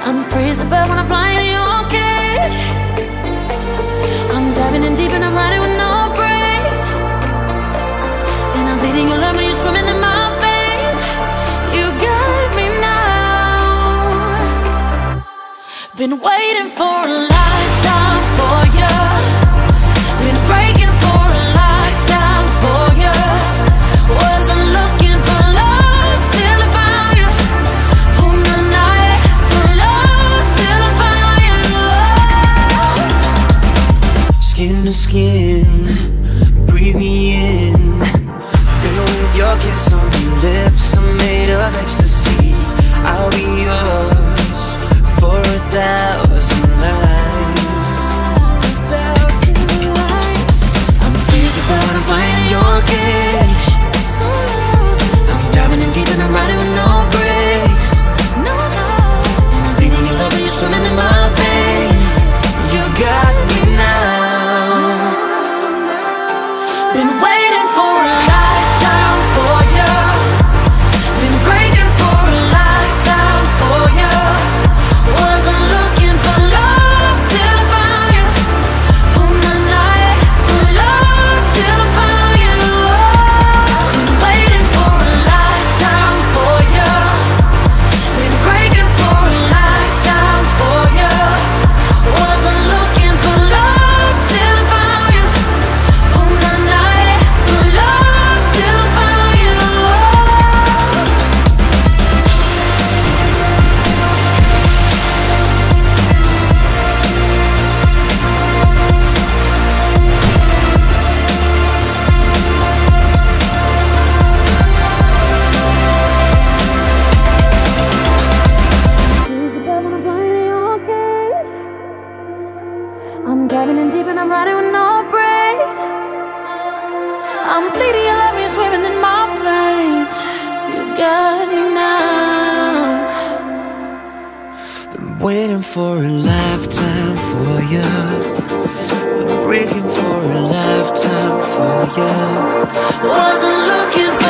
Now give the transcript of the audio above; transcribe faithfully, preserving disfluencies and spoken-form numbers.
I'm free as a bird when I'm flying in your cage. I'm diving in deep and I'm riding with no brakes. And I'm bleeding your love when you're swimming in my veins. You got me now. Been waiting for a lifetime for you. Been breaking for a lifetime for you. Wasn't looking for love till I found you. On the night for love till I found you. Skin to skin, breathe me in. Fill with your kiss on your lips. I'm made of ecstasy. I'll be yours for a thousand lives. Thousand lives. I'm free as a bird when I'm flying in your cage. I'm diving in deep and I'm riding with no brakes. And I'm bleeding your love when you're swimming in my veins. You've got me now. Been waiting for a lifetime for you. Been breaking for a lifetime for you. Wasn't looking for love till I found you. On the night for love till I found you. Been waiting for a lifetime for you. Been breaking for a lifetime for you. Wasn't looking for love till I found you. On the night for love till I found you. I'm diving in deep and I'm riding with no brakes. I'm bleeding your love when you're swimming in my veins. You got me now. Been waiting for a lifetime for you. Been breaking for a lifetime for you. Wasn't looking for